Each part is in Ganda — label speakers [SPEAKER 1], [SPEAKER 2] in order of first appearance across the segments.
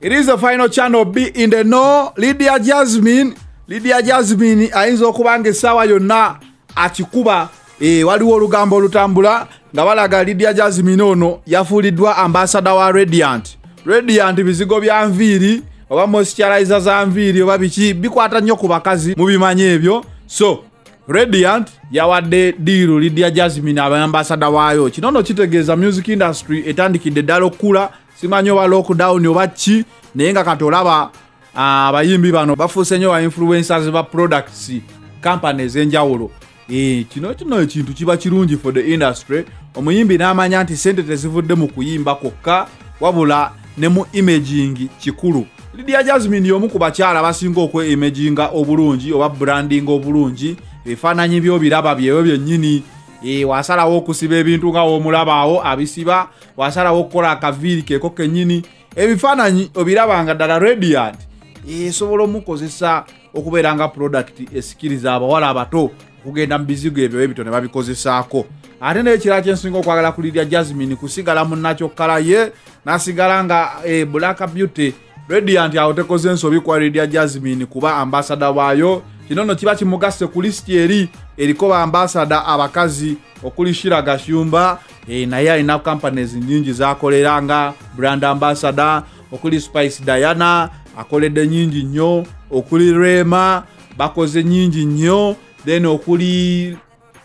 [SPEAKER 1] It is the final channel B in the know. Lydia Jasmine ayinza okubanga essaawa yonna akikuba waliwo olugambo olutambula nga balaga Lydia Jasmine ono yafuuliddwa ambassador wa Radiant bizigo bya nviiri oba moisturizer za nviiri oba biki bikwata nnyo ku bakazi mubimanyi ebyo. So Radiant yawadde deal Lydia Jasmine ambassador waayo. Kino nno kitegeeza music industry etandikidde ddala okula, simanyi oba lockdown oba ki, naye nga kati olaba abayimbi bano bafuuse nnyo ba influencers ba products companies enjawulo. Kino ekintu kiba kirungi for the industry. Omuyimbi n'amanya nti sente tezivudde mu kuyimba kokka wabula ne mu imaging kikulu. Lydia Jasmine y'omu ku bakyala basinga okwe-imaginga obulungi oba branding obulungi. Ebifaananyi byo biraba byewe byennyini. Wasalawo okusiba ebintu nga w'omulabaawo abisiba, wasalawo okukola akaviiri keeko kennyini. Ebifaananyi obirabanga ddala Radiant esobola omukozesa okubeera nga product esikiriza abawala abato okugenda mu bizigo ebyo ebito ne babikozesaako. Ate n'ekirala kyensinga okwagala ku Lydia Jasmine kusigala munnakyo kkala ye nasigala nga Black Beauty. Radiant awo tekoze ensobi kwa Lydia Jasmine kuba ambassador waayo. Kino nno kiba kimugase ku listi eriko ba ambassador abakazi okuli Shira Gashumba, naye alina companies nyingi zakolera nga brand ambassador, okuli Spice Diana akoledde nyingi nnyo, okuli Rema bakoze nyingi nnyo, then okuli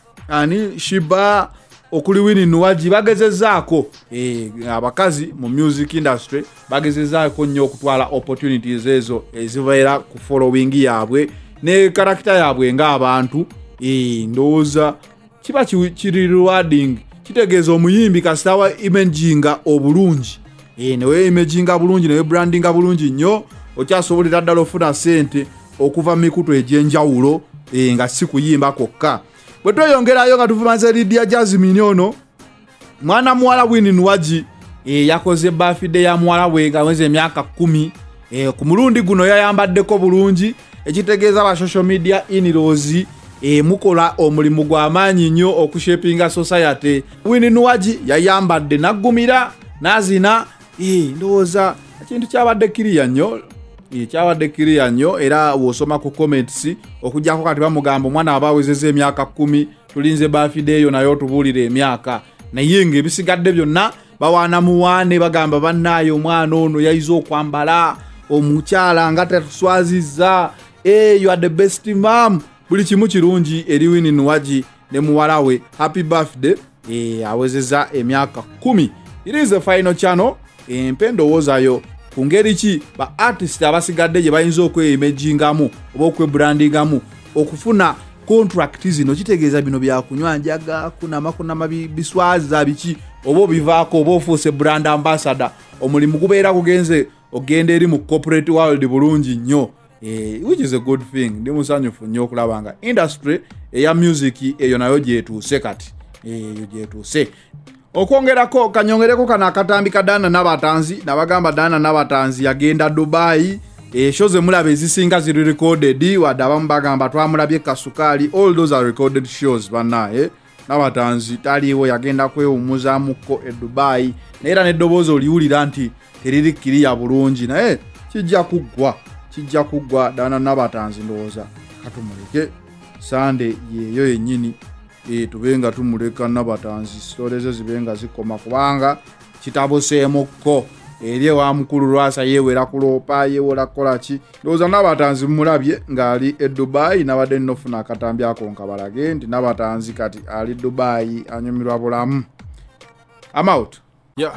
[SPEAKER 1] Shiba, okuli Winnie Nuwaji bagezezaako abakazi mu music industry bagezezaako nnyo okutwala opportunities ezo ezivaira ku following yaabwe ne character yaabwe nga abantu. Ndowooza kiba kiri rewarding. Kitegeeza omuyimbi kasitawa imaginga obulungi, newe imaginga bulungi newe brandinga bulungi nnyo, okyasobolera ddala ofuna sente okuva mu mikutu egy'enjawulo nga si kuyimba kokka. Bwe tweyongerayo nga tuvumanze Lydia Jasmine ono, mwana muwala Winnie Nuwaji yakoze birthday ya muwala we nga aweze emyaka 10. Ku mulundi guno yayambaddeko bulungi, ekitegeeza ba social media in-laws mukola omulimu gw'amaanyi nnyo okushapinga society. Winnie Nuwaji yayambadde naggumira nazina. Ndowooza ekintu kyabadde kiriya nnyo, era wosoma ku comments okujjako kati bamugamba omwana abawezeza emyaka 10 tulinze birthday yo nayo tubuulire emyaka, naye ng'ebisigadde byonna bawaana muwaane bagamba bannaayo omwana ono yayiza okwambala omukyala nga tatuswazizza. You are the best mom. Buli kimu kirungi eri Winnie Nuwaji ne muwala we. Happy birthday. Awezeza emyaka 10. It is the final channel. Mpendo wozayo ku ngeri ki ba artist abasigadde gye bayinza okwe-imagingamu oba okwe-brandingamu okufuna contract zino. Kitegeeza bino byakunywa njaga kunama biswaza biki oba bivaako oba ofuuse brand ambassador. Omulimu gubeera kugenze ogenda eri mu corporate world bulungi nnyo. Which is a good thing. Ndi musanyufu nnyo okulaba nga industry eya music eyo nayo gyetuuse kati. Gyetuuse. Okwongerako kanyongereko kana akatambi ka Dana Nabatanzi, nabagamba Dana Nabatanzi yagenda Dubai. Shows emulaba ezisinga ziri recorded, wadde abamu bagamba twamulabye Kasukali. All those are recorded shows bannaye. Nabatanzi taliiwo yagenda kwewumuzaamuko e Dubai. Naera n'eddoboozi oliwulira nti teriri kiriya bulungi, naye kijja kuggwa Dana Nabatanzi. Ndowooza katumuleke Sunday yeyo yennyini tubenga tumuleka Nabatanzi stories zibenga zikoma kubanga kitabuseemukko eri wa mukulu Lwasa yewera kuloopa yewola kolaki. Ndowooza Nabatanzi mulabye ng'ali e Dubai, nabadde nnofuna akatambi ako nkabalage nti Nabatanzi kati ali Dubai anyumirwa bulamu. I'm out.
[SPEAKER 2] Yo.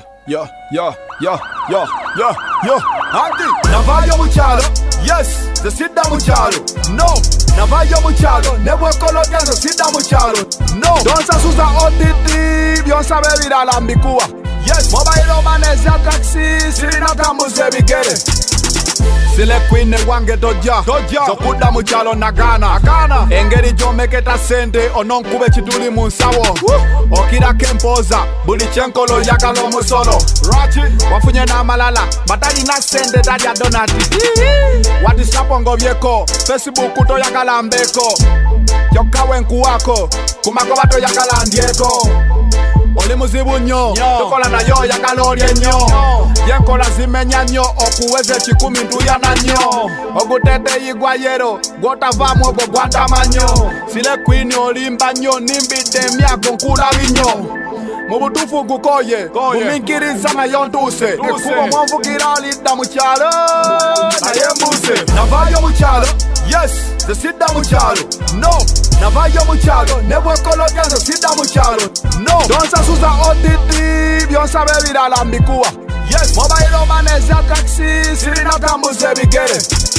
[SPEAKER 2] Andy, navayo muchalo. Yes, the sida muchalo. No, navayo muchalo. Nebo kologezo sida muchalo. No, donsa suza odidi. Bionsa bebira lambikuwa. Yes, mobile maneza taxi. Sirina tambuze bigere. Sile queen wange doja zokuda muchalo nagana engeri jomeketa sente ononkube chituli munsawo okira kempoza buli chenkolo yakalo musolo wafunye na malala batali na sente dalia donati wati sapongo byeko Facebook to yakala mbeko yokawe nkuwako kumako bato yakala ndieko oli muzibu nnyo tukola nayo yagala olye nnyo yenkola zimenya nnyo okuweza ekikumi ntuyana nnyo oguteteyi gwa yero gwotavaamu ogwo gwatama nnyo sile kwini olimba nnyo nimbidde emyaka nkulabi nnyo mu butuufu gukoye muminkiriza nayo ntuuse ekuba omwanvugira alidda mu kyalo naye mbuuse navaayo mu kyalo yes nze sidda mu kyalo no navaayo mu kyalo ne bwekolodya nze sidda mu kyalo no tonsasuza odidi byonsaba ebirala mbikuwa yes mobile maneza taxi sirina tambuza ebigere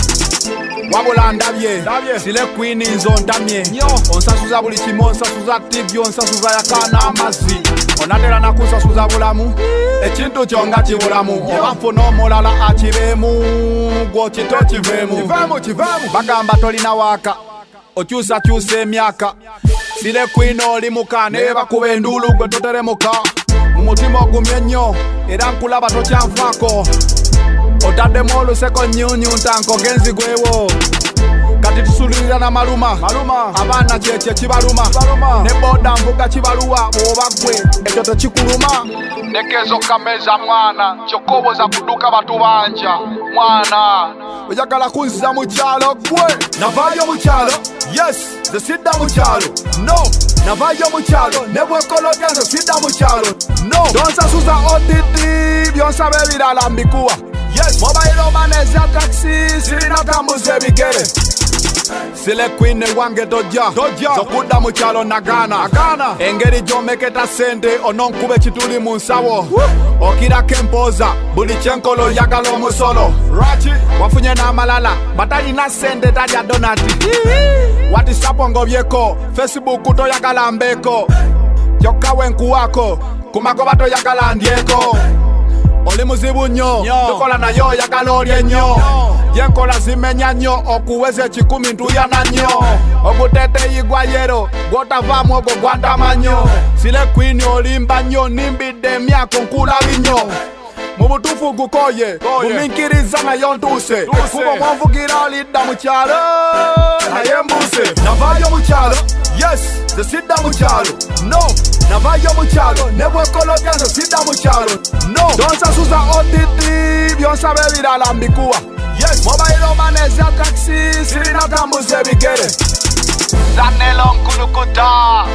[SPEAKER 2] wabula ndabye sile kwini nzo ntamye onsasuza buli kimu onsasuza tv onsasuza yakana amazzi onatera nakusasuza bulamu ekintu kyonga kibulamu oba nfuna omulala akibeemu gwo kito kiveemu bagamba tolina waaka okyusakyusa emyaka sile kwini oli muka naye bakuba enduulu gwe toteremuka mu mutima ogumye nnyo era nkulaba tokyanfaako otaddemu oluseko nnyunyu ntanko genzigwewo kati tusulirira na maluma abaana kyekye kibaluma ne boda nvuga kibaluwa bw'oba gwe ekyo tekikuluma nekezo kameza mwana kyokoboza kuduka batubanja mwana oyagala kunziza mu kyalo gwe navaayo mu kyalo yes nze sidda mu kyalo no navaayo mu kyalo ne bwekolodya nze sidda mu kyalo no tonsasuza odidi byonsaba ebirala mbikuwa yes mobile maneza taxi sirina tambuza ebigere sile kwine wange tojja zokudda mu kyalo nagana engeri gyomeketa sente ononkube kituli mu nsawo okirako empoza buli kyenkolo yagala omusolo wafunye n'amalala batalina sente talya donati watisapo ngobyeko facebook toyagala mbeeko kyokka wenkuwako kumagoba toyagala ndyeko oli muzibu nnyo tukola nayo yagala olye nnyo yenkola zimenya nnyo okuweza ekikumi ntuyana nnyo oguteteyi gwa yero gwotavaamu ogwo gwantama nnyo sile kwini olimba nnyo nimbidde emyaka nkulabi nnyo mu butuufu gukoye muminkiriza nayo ntuuse ekuba omwanvugira alidda mu kyalo naye mbuuse navaayo mu kyalo yes nze sidda mu kyalo no navaayo mu kyalo ne bwekolodya nze sidda mu kyalo no tonsasuza odidi byonsaba ebirala mbikuwa yes mobile maneza taxi sirina tambuza ebigere zanelo nkulukuta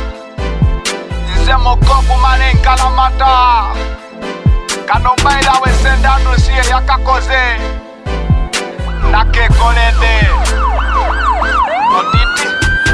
[SPEAKER 2] nze mukopu mane nkalamata kano mbaila wesendanu siye yakakoze nakekolede odidi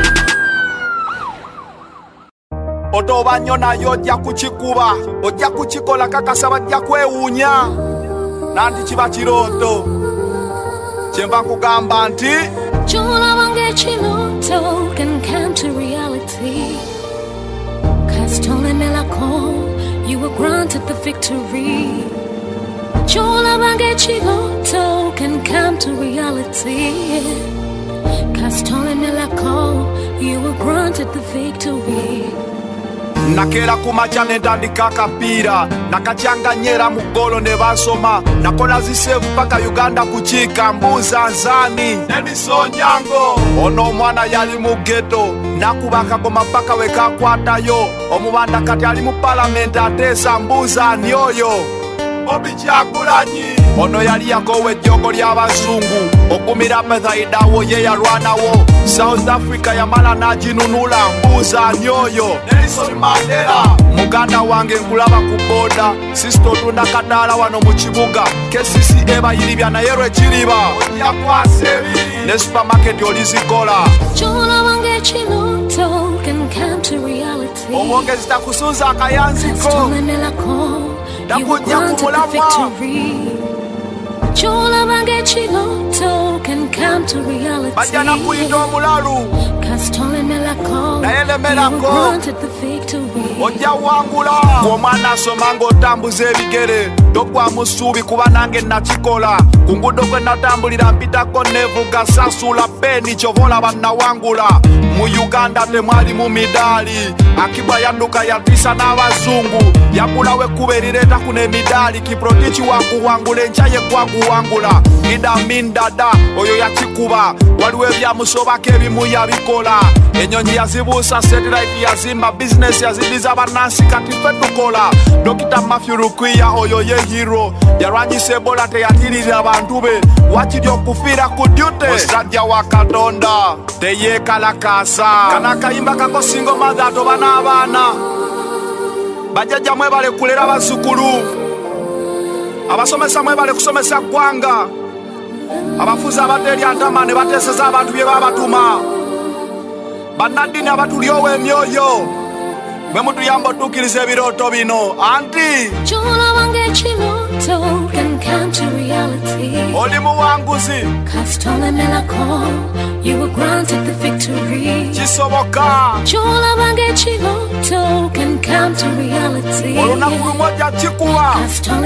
[SPEAKER 2] otoba nnyo nayo ojja kukikuba ojja kukikola kakasa bajja kwewuunya nanti kiba kirooto kyemba nkugamba nti
[SPEAKER 3] kyolaba ng'ekirooto can come to reality kasitolemerako you were granted the victory kyolaba ng'ekirooto can come to reality kasitolemerako you were granted the victory
[SPEAKER 2] nakera kumaca nentandika akapiira nakacyanganyera mu ggolo ne basoma nakola ziseevu paka uganda kukiika mbuuza nzaani nenisonyango ono omwana yali mu ghetto nakuba akagoma paka we kakwatayo omubanda kati ali mu palamenti ateesa mbuuza ani oyo Bobby Kyagulanyi ono yali yakowa ejjogo ly'abazungu okumira Bethaidawo ye yalwanawo South Africa yamala n'aginunula mbuuza ani oyo Nelson Mandela muganda wange nkulaba ku boda sisito otunda kadaala wano mu kibuga KCC ebayiribya naye lwe kiriba yakwasa ebiri ne supermarket olizikola
[SPEAKER 3] kyolaba ng'ekirooto can come to reality
[SPEAKER 2] omwongezi takusunza akayanziko
[SPEAKER 3] takujja kumulamwa kyolaba ng'ekirooto can come to reality
[SPEAKER 2] bajja nakuyita omulalu naye lemerako ojja wangula omwana asoma ng'otambuza ebigere togwamu ssuubi kuba nange nakikola kungudo kwe natambulira mpitako nevuga sasula beni chovola banawangula mu Uganda temwali mu midali Akiba yanduka yatisa n'abazungu yakulawe kuberireta kune midali kiprotichi wakuwangula enchaye kwakuwangula idamindada oyo yakikuba waliwe byamusobako ebimu yabikola enyonyi yazibuusa satellite yazimba business yazidiza banansi kati ffe tukola Dr. Matthew Rukwiya oyo ye hero yarwanyisa Ebola teyatirira abantu be wakiri okufiira ku duty musajja wa Katonda teyekalakasa kana kayimba kako single mother atoba n'abaana bajjajja mwebale kulera bazzukulu abasomesa mwebale kusomesa ggwanga abafuzi abateeri antama ne bateeseza abantu bye babatuma bannaddiini abatulyowa emyoyo bwe mutuyamba otuukiriza ebirooto bino anti oli muwanguzi kisoboka olunaku lumu ojja kikuwa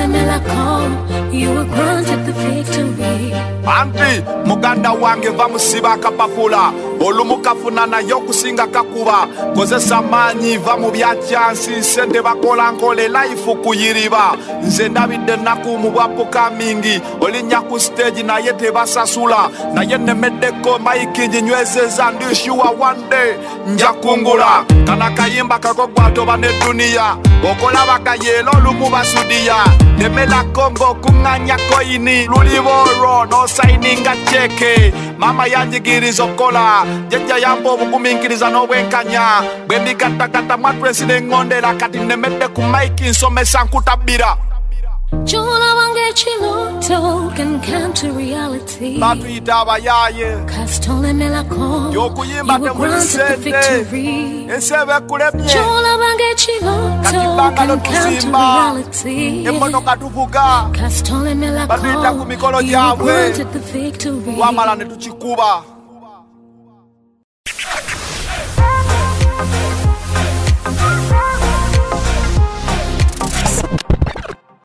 [SPEAKER 2] anti muganda wange va musiba akapapula olumu kafuna naye okusinga kakuba kozesa maanyi va mu byakyansi sente bakola nkole life kuyiriba nze ndabidde ennaku mu bwapuka mingi olinnya ku stage naye tebasasula naye nemeddeko maiki nginywezeza ndishuwa one day nja kungula kana kayimba kako gwatoba ne duniya okolabagayeelo olumu basudiya nemela kongo kuŋŋanya koyini luliboro nosaininga cheke mama yanjigiriza okola jejja yamba obugumiikiriza n'obwenkanya bwe mbigattagatta mwatwesi n'eŋŋondera kati nemedde ku maiki nsomesa nkutabira batuyita abayaaye yokuyimba temulisente ensi eba ekulemye kati bbangalo tuzimba emmotoka tuvuga batuyita ku mikolo gyabwe wamala ne tukikuba